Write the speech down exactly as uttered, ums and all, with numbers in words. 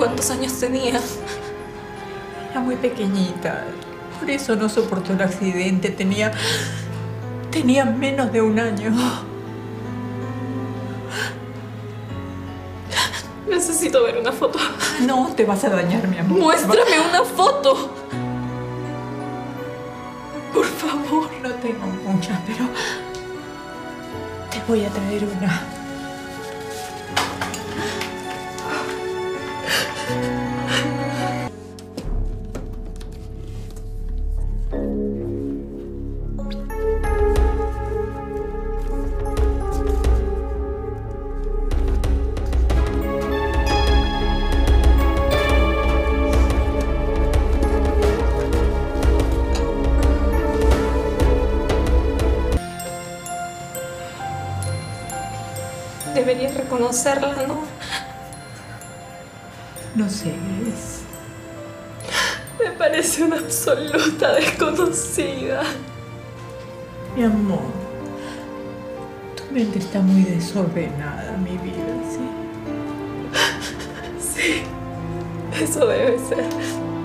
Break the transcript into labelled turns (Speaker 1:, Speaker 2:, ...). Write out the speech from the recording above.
Speaker 1: ¿Cuántos años tenía?
Speaker 2: Era muy pequeñita. Por eso no soportó el accidente. Tenía... Tenía menos de un año.
Speaker 1: Necesito ver una foto.
Speaker 2: No, te vas a dañar, mi amor.
Speaker 1: ¡Muéstrame una foto! Por favor.
Speaker 2: No tengo muchas, pero... Te voy a traer una.
Speaker 1: Deberías reconocerla, ¿no?
Speaker 2: No sé, es...
Speaker 1: Me parece una absoluta desconocida.
Speaker 2: Mi amor, tu mente está muy desordenada, mi vida, ¿sí?
Speaker 1: Sí, eso debe ser.